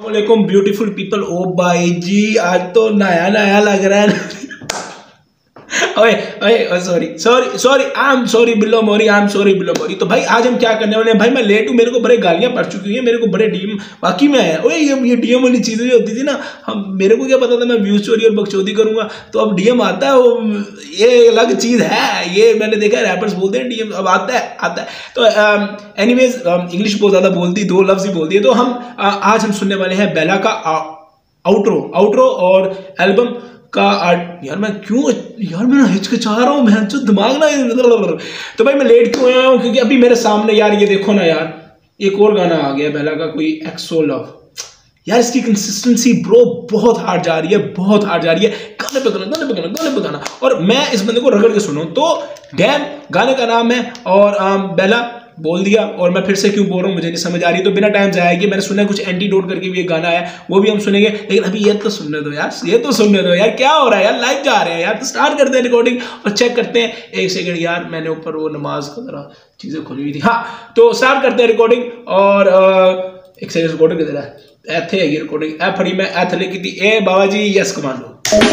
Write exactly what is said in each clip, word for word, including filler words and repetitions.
वालेकुम beautiful people. ओ भाई जी आज तो नया नया लग रहा है। ओए ओए sorry sorry sorry I am sorry Billo मोरी आई एम सॉरी बिल्लो मोरी। तो भाई आज हम क्या करने वाले हैं भाई, मैं लेट हूँ, मेरे को बड़े गालियां पड़ चुकी हैं, मेरे को बड़े डीएम बाकी में है। ओए ये ये डीएम वाली चीजें जो होती थी ना, हम मेरे को क्या पता था मैं व्यूज चोरी और बकचोदी करूंगा, तो अब डीएम आता है, वो ये अलग चीज है। ये मैंने देखा है रैपर्स बोलते हैं डीएम, अब आता है आता है। तो एनीवेज इंग्लिश बहुत ज्यादा बोलती, दो लफ्ज ही बोलती है। तो हम आ, आज हम सुनने वाले हैं बेला का आउट्रो आउट्रो और एल्बम का आर्ट। यार मैं क्यों यार मेरा हिचकिचा रहा हूँ, मैं जो दिमाग ना। तो भाई मैं लेट क्यों आया हूँ, क्योंकि अभी मेरे सामने यार ये देखो ना यार, एक और गाना आ गया बेला का, कोई एक्सो लव। यार इसकी कंसिस्टेंसी ब्रो बहुत हार्ड जा रही है, बहुत हार्ड जा रही है। गाने पे गाना गाने पे गाना गाने पे गाना, और मैं इस बंदे को रगड़ के सुना। तो डैम गाने का नाम है और बेला बोल दिया, और मैं फिर से क्यों बोल रहा हूँ मुझे नहीं समझ आ रही। तो बिना टाइम जाएगी, मैंने सुना कुछ एंटीडोट करके भी एक गाना है, वो भी हम सुनेंगे। लेकिन अभी ये तो सुनने दो यार, ये तो सुनने दो यार, क्या हो रहा है यार, लाइव जा रहे हैं यार। तो स्टार्ट करते हैं रिकॉर्डिंग और चेक करते हैं। एक सेकंड यार, मैंने ऊपर वो नमाज का जरा चीजें खुली हुई थी। हाँ तो स्टार्ट करते हैं रिकॉर्डिंग। और एक सेकंड रिकॉर्डिंग किधर है, एथे है रिकॉर्डिंग ऐ फड़ी मैं एथ लिखी थी। ए बाबा जी yes commando.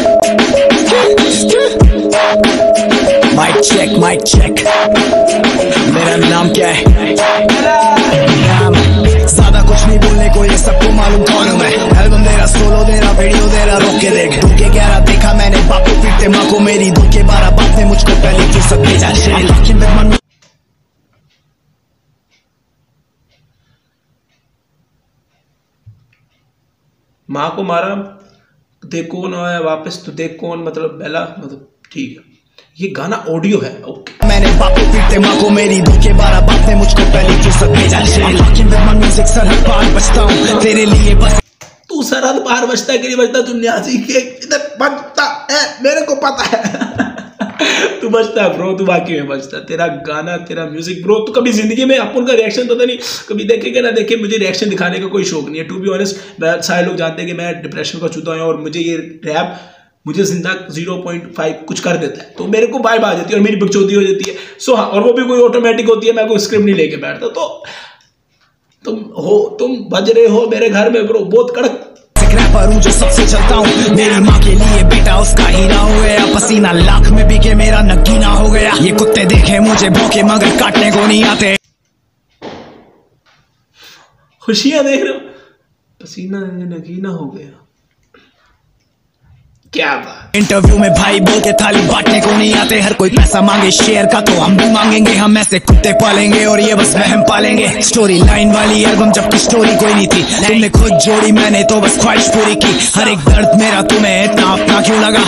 Mic check mic check, मेरा नाम क्या है? नाम ज्यादा कुछ नहीं बोलने को, ये सबको मालूम कौन हूं मैं। एल्बम दे रहा, सोलो दे रहा, वीडियो दे रहा, रोक के देख। दो के ग्यारह देखा मैंने, बापू पीटते माँ को मेरी। दो के बारह बाप ने मुझको पहले क्यों सब भेजा। माँ को मारा, देख कौन आया वापस, तो देख कौन मतलब बेला, मतलब ठीक है। ये गाना ऑडियो है, ओके। मैंने बापू पीटते माँ को मेरी। दो के बारह बाप ने मुझको पहले क्यों सब भेजा। म्यूजिक सरहद पार बचता हूँ तेरे लिए बस। तू सरहद पार बचता है कि नहीं बचता, तू न्यासी के इधर बचता है, मेरे को पता है। तू बचता है ब्रो, तू बाकी में बचता है। तेरा गाना तेरा म्यूजिक ब्रो, तू कभी जिंदगी में अपन का रिएक्शन पता नहीं कभी देखेगा ना देखे। मुझे रिएक्शन दिखाने का कोई शौक नहीं है, टू बी ऑनेस्ट। मैं सारे लोग जानते हैं कि मैं डिप्रेशन का चूता हूं, और मुझे ये रैप मुझे जिंदा ज़ीरो पॉइंट फाइव कुछ कर देता है, तो मेरे को वाइब आ जाती है और मेरी बकचोदी हो जाती है। सो हाँ, और वो भी कोई ऑटोमेटिक होती है, मैं कोई स्क्रिप्ट नहीं लेके बैठता। तो तुम हो तुम बज रहे हो मेरे घर में ब्रो, बहुत कड़क रैपर हूं जो सबसे चलता हूँ। मेरी माँ के लिए बेटा उसका हीरा हो गया, पसीना लाख में बिके मेरा नगीना हो गया। ये कुत्ते देखे मुझे भौंके मगर काटने को नहीं आते। खुशियां देख रहे हो, पसीना नगीना हो गया, क्या बात। इंटरव्यू में भाई बोल के थाली बांटने को नहीं आते। हर कोई पैसा मांगे शेयर का, तो हम भी मांगेंगे। हम ऐसे कुत्ते पालेंगे और ये बस वहम पालेंगे। स्टोरी लाइन वाली एल्बम जबकि स्टोरी कोई नहीं थी, तुमने खुद जोड़ी, मैंने तो बस ख्वाहिश पूरी की। हर एक दर्द मेरा तुम्हें इतना अपना क्यों लगा।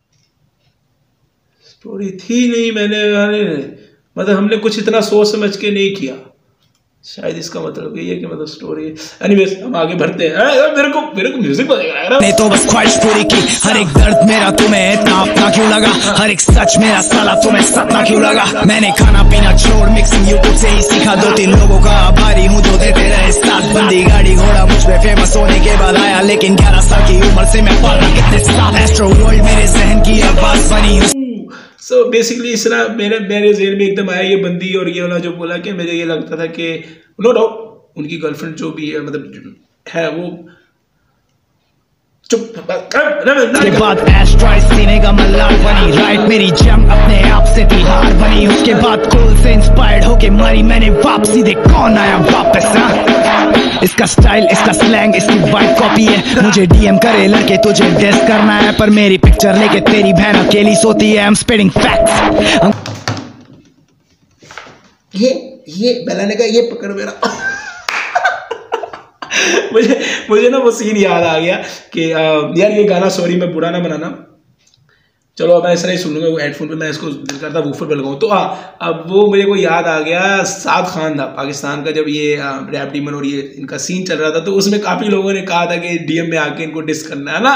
स्टोरी थी नहीं, मैंने मतलब हमने कुछ इतना सोच समझ के नहीं किया, शायद इसका मतलब ये है कि मतलब स्टोरी। एनीवेज हम आगे बढ़ते हैं। मेरे को मेरे को म्यूजिक बजेगा। मैं तो बस ख्वाहिश पूरी की। हर एक दर्द मेरा तुम्हें इतना अपना क्यों लगा। हर एक सच मेरा साला तुम्हें सपना क्यों लगा। मैंने खाना पीना छोड़ मिक्सिंग यूट्यूब से ही सीखा। दो तीन लोगों का आभारी हूँ जो देते रहे साथ। बंदी गाड़ी घोड़ा मुझ पे फेमस होने के बाद आया, लेकिन ग्यारह साल की उम्र से मैं पढ़ रहा कितने साल। एस्ट्रो वर्ल्ड मेरे जहन की आवाज बनी। सो so बेसिकली इस तरह मेरे मेरे जेल में एकदम आया ये बंदी, और ये वाला जो बोला कि मुझे ये लगता था कि नो डाउट उनकी गर्लफ्रेंड जो भी है मतलब है वो चुप के बाद एस्ट्रॉइड सीने का मल्लार बनी। राइट मेरी जंग अपने आप से थी हार बनी। उसके बाद कोल से इंस्पायर्ड होके मारी मैंने वापसी। देख कौन आया वापस। हाँ इसका स्टाइल इसका स्लैंग इसकी वाइट कॉपी है। मुझे डीएम करे लड़के तुझे डिस करना है, पर मेरी पिक्चर लेके तेरी बहन अकेली सोती है। I am spreading facts. ये ये बेलाने का ये पकड़ मेरा। मुझे मुझे ना वो सीन याद आ गया कि आ, यार ये गाना सॉरी मैं बुरा ना बनाना, चलो अब मैं ऐसा ही सुन लूंगा। वो हेडफोन पे मैं इसको दिल करता वूफर पे लगाऊं। तो हाँ अब वो मुझे को याद आ गया, साद खान था पाकिस्तान का, जब ये रैप डीमन और ये इनका सीन चल रहा था, तो उसमें काफी लोगों ने कहा था कि डीएम में आके इनको डिस करना है ना।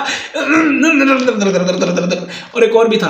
और एक और भी था,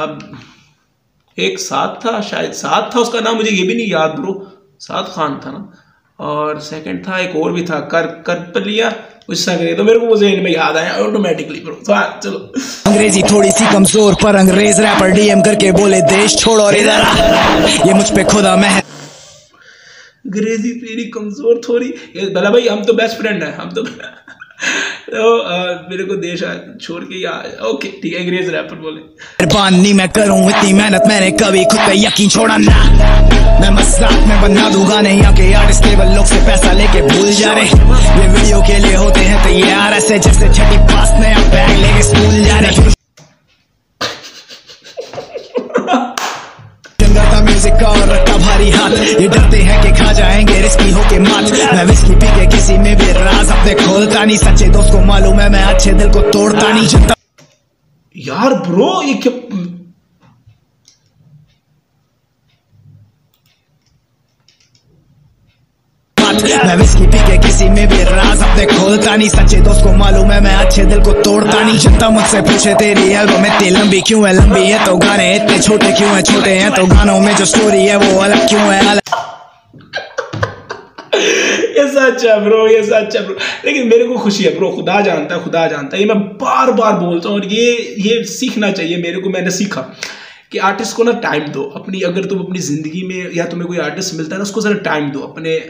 एक साथ था शायद, साथ था उसका नाम मुझे ये भी नहीं याद ब्रो, साद खान था ना। और सेकंड था एक और भी था, कर कर पर लिया उससे करे, तो मेरे को वो ज़हन में याद आया ऑटोमेटिकली ब्रो। तो हाँ चलो। अंग्रेजी थोड़ी सी कमजोर पर अंग्रेज रैपर डीएम करके बोले देश छोड़ और इधर आ। ये मुझ पे खुदा मैं अंग्रेजी तेरी कमजोर थोड़ी। भला भाई हम तो बेस्ट फ्रेंड है, हम तो तो uh, मेरे को देश छोड़ के यार ओके ठीक है अंग्रेज रैपर बोले मेहरबानी मैं करूं इतनी मेहनत मैंने कभी खुद पे यकीन छोड़ा ना मैं मजाक में बना दूंगा नहीं आके आर्टिस्ट लेवल लोग से पैसा लेके भूल जा रहे ये वीडियो के लिए होते हैं तैयार ऐसे जैसे छठी पास नया बैग लेके स्कूल जा रहे म्यूजिक का और रखता भारी हाथ ये डरते हैं कि खा जाएंगे रिस्की होके मात मैं विस्की पी के किसी में भी राज अपने खोलता नहीं सच्चे दोस्त को मालूम है मैं अच्छे दिल को तोड़ता नहीं जनता यार ब्रो ये क्या मैं विस्की पी के किसी में भी राज अपने खोलता नहीं सच्चे दोस्त को मालूम है मैं अच्छे दिल को तोड़ता नहीं जनता मुझसे पूछे तेरी एल्बम इतनी लंबी क्यों है लंबी है तो गाने इतने छोटे क्यों है छोटे हैं तो गानों में जो स्टोरी है वो अलग क्यों है अलग ये सच है ब्रो ये सच है ब्रो लेकिन मेरे को खुशी है ब्रो खुदा जानता है खुदा जानता है ये मैं बार बार बोलता हूँ और ये ये सीखना चाहिए मेरे को मैंने सीखा कि आर्टिस्ट को ना टाइम दो अपनी अगर तुम अपनी जिंदगी में या तुम्हें कोई आर्टिस्ट मिलता है ना उसको जरा टाइम दो अपने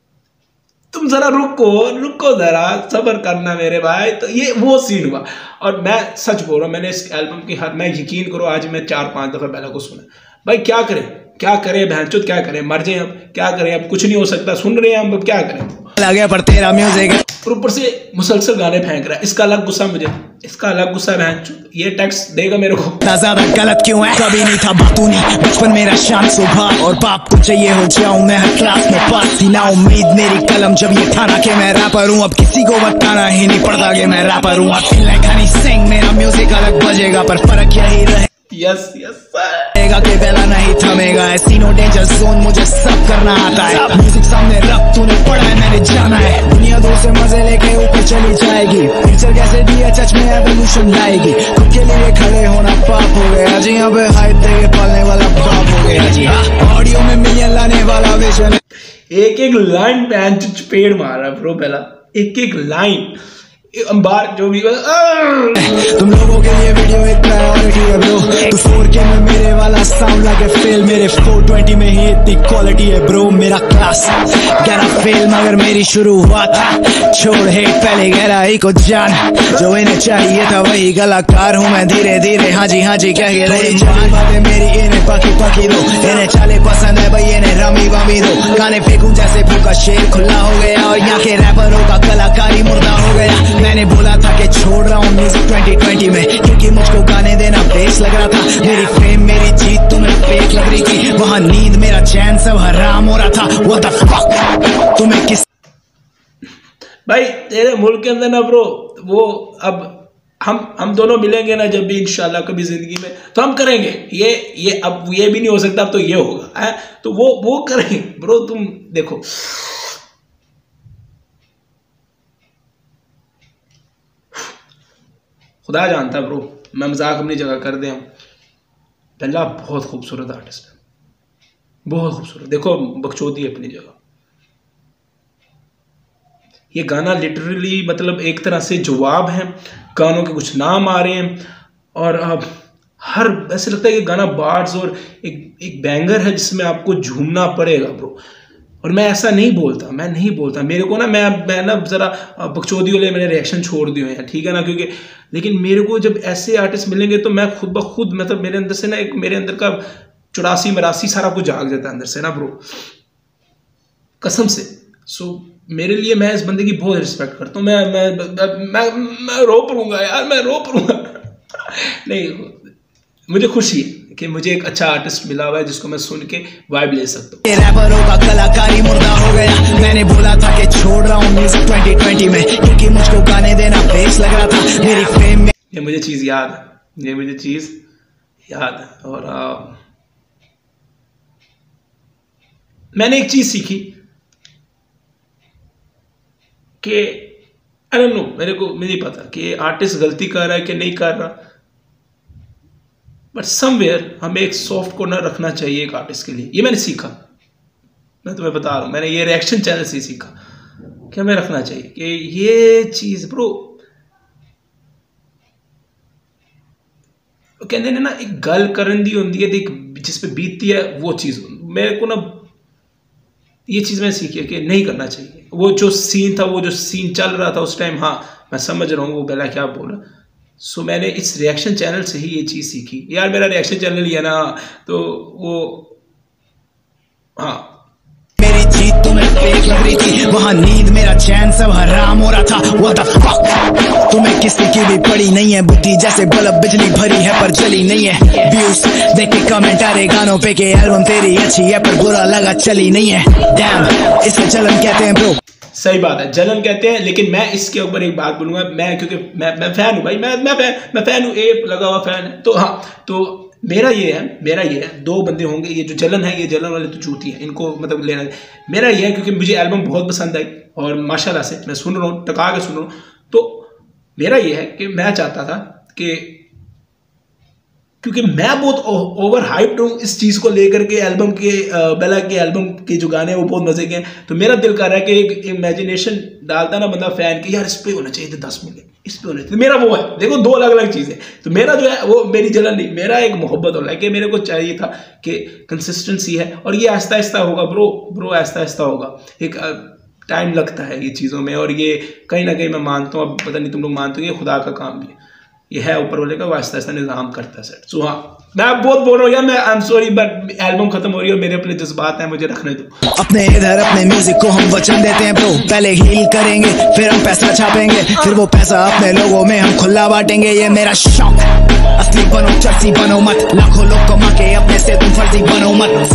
तुम जरा रुको रुको जरा सब्र करना मेरे भाई तो ये वो सीन हुआ और मैं सच बोल रहा हूँ मैंने इस एल्बम की हर मैं यकीन करो आज मैं चार पांच दफा पहले को सुना भाई क्या करें क्या करें बहनचोद क्या करें मर जाए अब क्या करें अब कुछ नहीं हो सकता सुन रहे हैं हम अब क्या करें लगे पर तेरा म्यूजिक और ऊपर से मुसलसल गाने फेंक रहा है इसका अलग गुस्सा मुझे इसका अलग गुस्सा बहनचोद ये टैक्स देगा मेरे को ज्यादा गलत क्यों है कभी नहीं था बातूनी बचपन मेरा शान सुबह और बाप को चाहिए हो जाऊं मैं हर क्लास में पास थी ना उम्मीद मेरी कलम जब ये ठाना के मैं रैपर हूँ अब किसी को बताना ही नहीं पड़ता कि मैं रैपर हूँ I feel like Honey Singh मेरा म्यूजिक अलग बजेगा पर फर्क यही रहे यस यस के पहला नहीं थमेगा ऐसी नो डेंजर जोन मुझे सब करना आता है म्यूजिक सामने रख तूने पढ़ा है मैंने जाना है दुनिया दो से मजे लेके ऊपर चली जाएगी पिक्चर कैसे डीएचएच में एवोल्यूशन लाएगी खुद के लिए खड़े होना पाप हो गया जी यहाँ पे हाइप देके पालने वाला बाप हो गया जी ऑडियो में मिलियन लाने वाला विजन एक एक लाइन पैन पेड़ मारा ब्रो पहला एक एक लाइन अंबार जो भी तुम लोगों के लिए वीडियो एक प्रायोरिटी है ब्रो तो फोर के में मेरे वाला साउंड लगे फेल मेरे फोर ट्वेंटी में ही इतनी क्वालिटी है ब्रो मेरा क्लास गहरा फेल मगर मेरी शुरुआत छोड़ हेट पहले गहराई को जान जो इन्हें चाहिए था वही कलाकार हूँ मैं धीरे धीरे हाँ जी हाँ जी कह के रही बातें मेरी इन्हें पकी पकी दो इन्हें चाले पसंद है भाई इन्हें रमी वमी दो गाने फेंकूं जैसे भूखा शेर खुला हो गया और यहाँ के रैपरों का कलाकारी मुर्दा हो गया मैंने बोला था कि छोड़ रहा हूँ म्यूजिक ट्वेंटी ट्वेंटी में क्योंकि मुझको गाने देना बेस लग रहा था मेरी फेम मेरी जीत तुम्हें फेक लग रही थी वहाँ नींद मेरा चैन सब हराम हो रहा था व्हाट द फक तुम्हें किस भाई तेरे मुल्क के अंदर ना ब्रो वो अब हम हम दोनों मिलेंगे ना जब भी इंशाल्लाह कभी जिंदगी में तो हम करेंगे ये ये अब ये भी नहीं हो सकता अब तो ये होगा है तो वो वो करेंगे ब्रो तुम देखो खुदा जानता ब्रो मैं मजाक अपनी जगह कर दे बेला बहुत खूबसूरत आर्टिस्ट है बहुत खूबसूरत देखो बकचोदी अपनी जगह ये गाना लिटरली मतलब एक तरह से जवाब है गानों के कुछ नाम आ रहे हैं और अब हर ऐसे लगता है कि गाना बार्ड्स और एक एक बैंगर है जिसमें आपको झूमना पड़ेगा ब्रो और मैं ऐसा नहीं बोलता मैं नहीं बोलता मेरे को ना मैं मैं ना ज़रा बकचोदी वाले मैंने रिएक्शन छोड़ दिए हैं ठीक है ना क्योंकि लेकिन मेरे को जब ऐसे आर्टिस्ट मिलेंगे तो मैं खुद ब खुद मतलब मेरे अंदर से ना एक मेरे अंदर का चौरासी मरासी सारा कुछ जाग जाता है अंदर से ना ब्रो कसम से सो मेरे लिए मैं इस बंदे की बहुत रिस्पेक्ट करता हूँ मैं मैं मैं मैं रो पड़ूंगा यार मैं रो पड़ूंगा नहीं मुझे खुशी है कि मुझे एक अच्छा आर्टिस्ट मिला हुआ है जिसको मैं सुन के वाइब ले सकता हूँ रैपरों का कलाकारी मुर्दा हो गया मैंने बोला था कि छोड़ रहा हूँ म्यूजिक ट्वेंटी ट्वेंटी में क्योंकि मुझको गाने देना बेस लग रहा था मेरी फेम में ये मुझे चीज़ याद है ये मुझे चीज़ याद है और आ, मैंने एक चीज़ सीखी कि आई डोंट नो मेरे को मुझे नहीं पता कि आर्टिस्ट गलती कर रहा है कि नहीं कर रहा बट समवेयर हमें एक सॉफ्ट कॉर्नर रखना चाहिए एक आर्टिस्ट के लिए ये मैंने सीखा मैं तुम्हें बता रहा हूँ मैंने ये रिएक्शन चैनल से सीखा कि हमें रखना चाहिए कि ये चीज़ ब्रो कहते हैं ना एक गल करन दी होंगी है जिस पे बीतती है वो चीज़ मेरे को ना ये चीज़ मैंने सीखी है कि नहीं करना चाहिए वो जो सीन था, वो जो सीन चल रहा था उस टाइम, हाँ मैं समझ रहा हूँ वो बेला क्या बोल रहा। सो मैंने इस रिएक्शन चैनल से ही ये चीज़ सीखी यार। मेरा रिएक्शन चैनल ही है ना, तो वो हाँ मेरी जीत तुम्हें फेक लग रही थी, वहाँ नींद मेरा चैन सब हराम हो रहा था। What the fuck? तुम्हें किसी की भी पड़ी नहीं है बुद्धि, जैसे बल्ब बिजली भरी है पर जली नहीं है। व्यूज देख के कमेंट आ रहे गानों पे के एल्बम तेरी अच्छी है पर बुरा लगा चली नहीं है। डैम, इसे जलन कहते हैं ब्रो। सही बात है, जलन कहते हैं। लेकिन मैं इसके ऊपर एक बात बोलूंगा, मैं क्योंकि मैं मैं फैन हूँ भाई, मैं मैं फैन मैं फैन हूँ, ए लगा हुआ फैन है। तो हाँ, तो मेरा ये है मेरा ये है दो बंदे होंगे, ये जो जलन है, ये जलन वाले तो चूती है, इनको मतलब लेना। मेरा ये है क्योंकि मुझे एल्बम बहुत पसंद आई और माशाल्लाह से मैं सुन रहा हूँ, टका के सुन रहा हूँ। तो मेरा ये है कि मैं चाहता था कि क्योंकि मैं बहुत ओवर हाइप्ड हूँ इस चीज़ को लेकर के, एल्बम के बेला के एल्बम के जो गाने हैं वो बहुत मजे के हैं। तो मेरा दिल कर रहा है कि एक इमेजिनेशन डालता ना बंदा फैन की, यार इस पे होना चाहिए थे दस मिनट, इस पे होने चाहिए। मेरा वो है, देखो दो अलग अलग चीज़ें। तो मेरा जो है वो मेरी जलन नहीं, मेरा एक मोहब्बत हो रहा है कि मेरे को चाहिए था कि कंसिस्टेंसी है और ये आहिस्ता आहिस्ता होगा ब्रो ब्रो आहिस्ता आहिस्ता होगा। एक टाइम लगता है ये चीज़ों में, और ये कहीं ना कहीं मैं मानता हूँ, अब पता नहीं तुम लोग मानते हो, ये खुदा का काम भी है, ये है ऊपर वाले का, वो आहिस्ता आहिस्ता निज़ाम करता है सेट। सो हाँ, मैं बहुत बोल रहा हूँ यार, मैं I am sorry but album खत्म हो रही है और मेरे अपने जज्बात हैं, मुझे रखने दो। अपने इधर अपने म्यूजिक को हम वचन देते हैं ब्रो, पहले हील करेंगे फिर हम पैसा छापेंगे, फिर वो पैसा अपने लोगों में हम खुला बांटेंगे। ये मेरा शौक है, असली बनो चर्सी बनो मत, लाखों लोग कमा के अपने से तुम फर्जी बनो मत।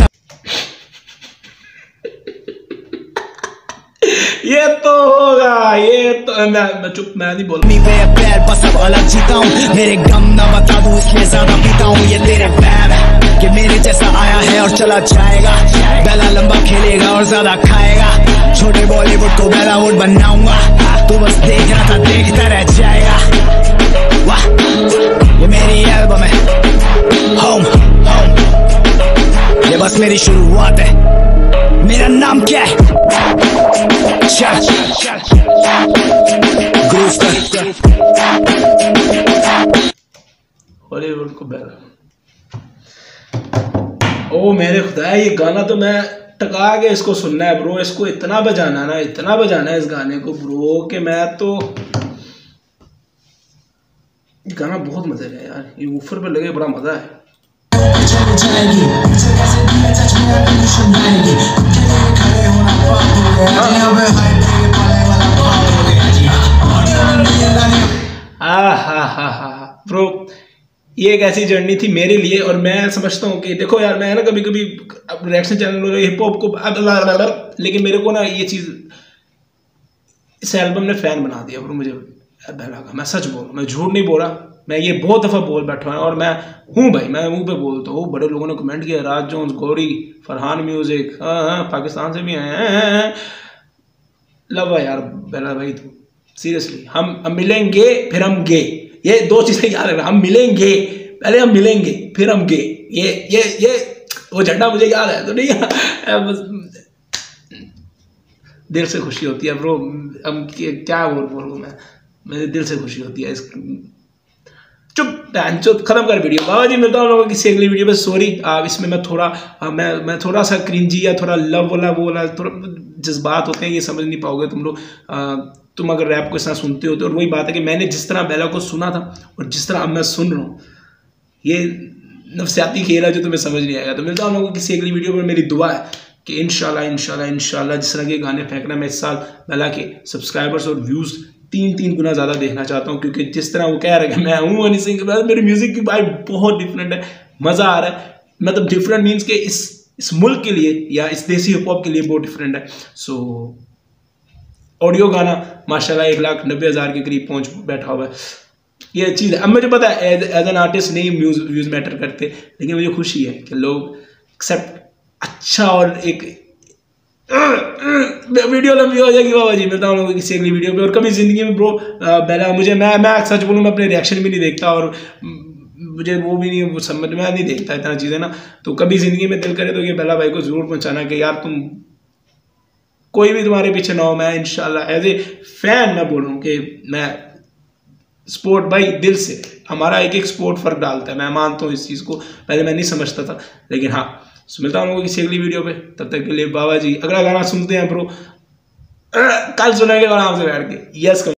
ये तो होगा, ये तो मैं मैं चुप, मैं नहीं बोल पैर बस अब अलग जीता हूँ, मेरे गम ना बता दूं इसलिए ज्यादा पीता हूँ। ये तेरे पैर है कि मेरे जैसा आया है और चला जाएगा, बेला लंबा खेलेगा और ज्यादा खाएगा। छोटे बॉलीवुड को बेलावुड बनाऊंगा, तो बस देख रहा था देखता रह जाएगा। वाह, ये मेरी एल्बम है होम होम, ये बस मेरी शुरुआत है। मेरा नाम क्या है? चल ग्रूव कर हॉलीवुड को बेला। ओ मेरे खुदा, ये गाना तो मैं टका के इसको सुनना है ब्रो, इसको इतना बजाना ना, इतना बजाना है इस गाने को ब्रो कि मैं तो, ये गाना बहुत मजे का है यार, ये ऊपर पे लगे बड़ा मजा है। हाँ हाँ हाँ हाँ ब्रो, ये एक ऐसी जर्नी थी मेरे लिए, और मैं समझता हूँ कि देखो यार, मैं ना कभी कभी रिएक्शन चैनल हिप हॉप को, लेकिन मेरे को ना ये चीज़, इस एल्बम ने फैन बना दिया ब्रो मुझे बेला का। मैं सच बोल, मैं झूठ नहीं बोल रहा, मैं ये बहुत दफ़ा बोल बैठा हूँ और मैं हूँ भाई, मैं मुंह पे बोलता हूँ। बड़े लोगों ने कमेंट किया, राज जोन्स, गौरी, फरहान म्यूजिक, हाँ हाँ पाकिस्तान से भी हैं, लव है यार बेला भाई, तू सीरियसली। हम हम मिलेंगे फिर हम गे, ये दो चीज़ें याद रखना, हम मिलेंगे, पहले हम मिलेंगे फिर हम गे, ये ये ये वो झंडा मुझे याद है तो नहीं, दिल से खुशी होती है ब्रो। हम क्या बोल बोलूँ मैं, मेरे दिल से खुशी होती है। इस चुप चुप खत्म कर वीडियो। बाबा जी मिलता हूँ लोगों किसी अगली वीडियो में। सॉरी इसमें मैं थोड़ा आ, मैं मैं थोड़ा सा क्रिंजी या थोड़ा लव वाला वो वाला थोड़ा जज्बात होते हैं, ये समझ नहीं पाओगे तुम लोग, तुम अगर रैप को इस तरह सुनते हो तो। और वही बात है कि मैंने जिस तरह बेला को सुना था और जिस तरह अब मैं सुन रहा हूँ, ये नफसियाती खेल है जो तुम्हें समझ नहीं आएगा। तो मिलता हूँ लोगों किसी अगली वीडियो में। मेरी दुआ है कि इंशाल्लाह इंशाल्लाह इंशाल्लाह जिस तरह के गाने फेंकना, मैं इस साल बेला के सब्सक्राइबर्स और व्यूज़ तीन तीन गुना ज़्यादा देखना चाहता हूँ, क्योंकि जिस तरह वो कह रहे हैं मैं हूँ हनी सिंह के बाद, मेरे म्यूज़िक की वाइब बहुत डिफरेंट है, मज़ा आ रहा है। मतलब डिफरेंट मीन्स के इस इस मुल्क के लिए या इस देसी हिप हॉप के लिए बहुत डिफरेंट है। सो ऑडियो गाना माशाल्लाह एक लाख नब्बे हज़ार के करीब पहुँच बैठा हुआ है, ये चीज़ है। अब मुझे पता है एज एज एन आर्टिस्ट नहीं व्यूज़ व्यूज़ मैटर करते, लेकिन मुझे खुशी है कि लोग एक्सेप्ट अच्छा। और एक वीडियो लंबी हो जाएगी बाबा जी, मिलता हूँ किसी अगली वीडियो पे। और कभी ज़िंदगी में ब्रो बेला मुझे, मैं मैं सच बोलूँ मैं अपने रिएक्शन भी नहीं देखता और मुझे वो भी नहीं, वो समझ में नहीं देखता इतना चीज़ें ना। तो कभी ज़िंदगी में दिल करे तो ये बेला भाई को ज़रूर पहुँचाना कि यार तुम कोई भी तुम्हारे पीछे ना हो, मैं इंशाल्लाह एज ए फैन मैं बोल रहा हूँ कि मैं स्पोर्ट भाई दिल से, हमारा एक एक स्पोर्ट फ़र्क डालता है, मैं मानता हूँ इस चीज़ को। पहले मैं नहीं समझता था, लेकिन हाँ मिलता हूँ लोगों किसी अगली वीडियो पे। तब तक के लिए बाबा जी, अगला गाना सुनते हैं ब्रो। कल सुनेंगे आराम से बैठ के। यस।